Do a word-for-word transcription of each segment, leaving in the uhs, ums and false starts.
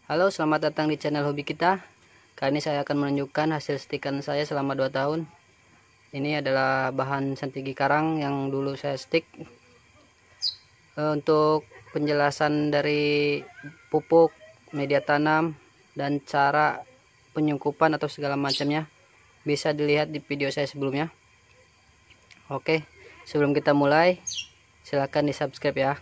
Halo, selamat datang di channel hobi kita. Kali ini saya akan menunjukkan hasil stikan saya selama dua tahun. Ini adalah bahan santigi karang yang dulu saya stik. Untuk penjelasan dari pupuk, media tanam, dan cara penyungkupan atau segala macamnya bisa dilihat di video saya sebelumnya. Oke, sebelum kita mulai, silahkan di subscribe ya.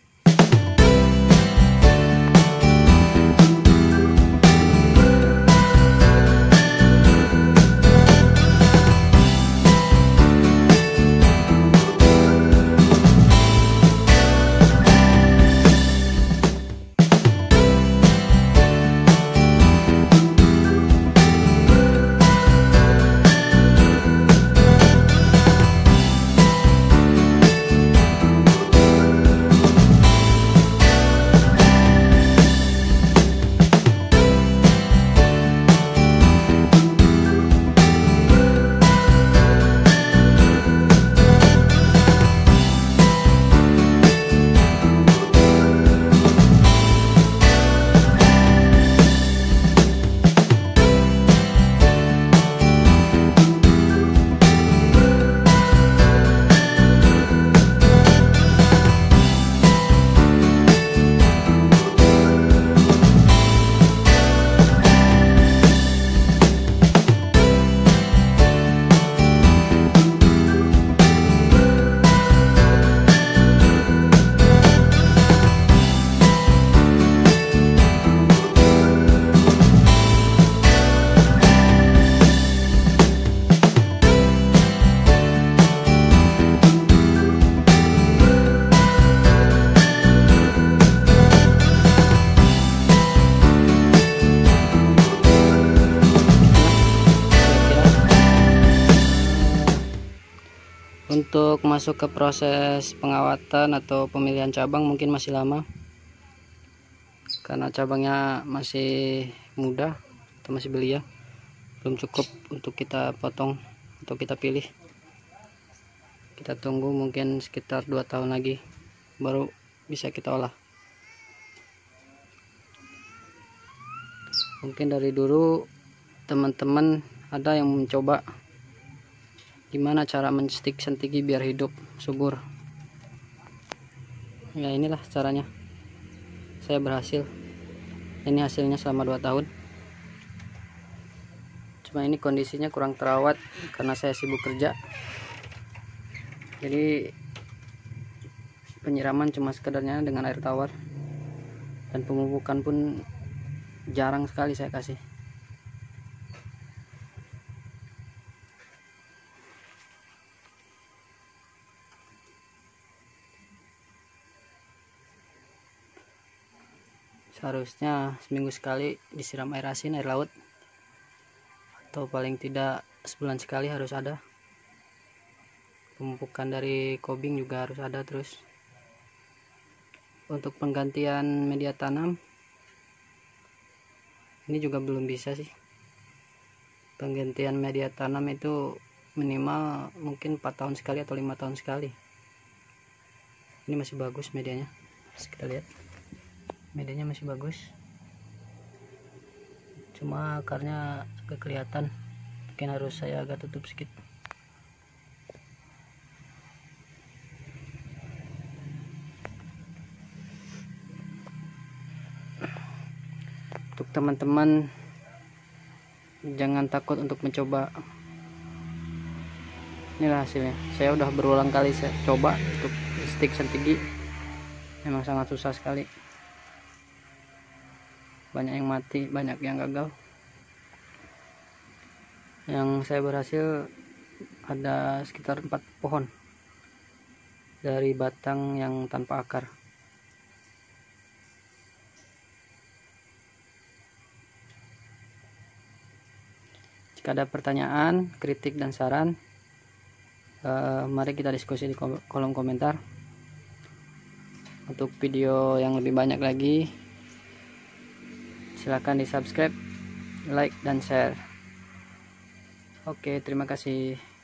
Untuk masuk ke proses pengawatan atau pemilihan cabang mungkin masih lama, karena cabangnya masih muda atau masih belia, belum cukup untuk kita potong atau kita pilih. Kita tunggu mungkin sekitar dua tahun lagi baru bisa kita olah. Mungkin dari dulu teman-teman ada yang mencoba gimana cara menstik santigi biar hidup subur. Ya, inilah caranya. Saya berhasil. Ini hasilnya selama dua tahun. Cuma ini kondisinya kurang terawat karena saya sibuk kerja. Jadi penyiraman cuma sekedarnya dengan air tawar, dan pemupukan pun jarang sekali saya kasih. Seharusnya seminggu sekali disiram air asin, air laut, atau paling tidak sebulan sekali harus ada. Pemupukan dari kobing juga harus ada terus. Untuk penggantian media tanam ini juga belum bisa sih. Penggantian media tanam itu minimal mungkin empat tahun sekali atau lima tahun sekali. Ini masih bagus medianya, kita lihat. Medianya masih bagus, cuma akarnya agak kelihatan, mungkin harus saya agak tutup sedikit. Untuk teman-teman, jangan takut untuk mencoba. Inilah hasilnya. Saya udah berulang kali saya coba untuk stik santigi, memang sangat susah sekali. Banyak yang mati, banyak yang gagal. Yang saya berhasil ada sekitar empat pohon dari batang yang tanpa akar. Jika ada pertanyaan, kritik, dan saran, eh, mari kita diskusi di kolom komentar. Untuk video yang lebih banyak lagi, silahkan di subscribe, like, dan share. Oke, terima kasih.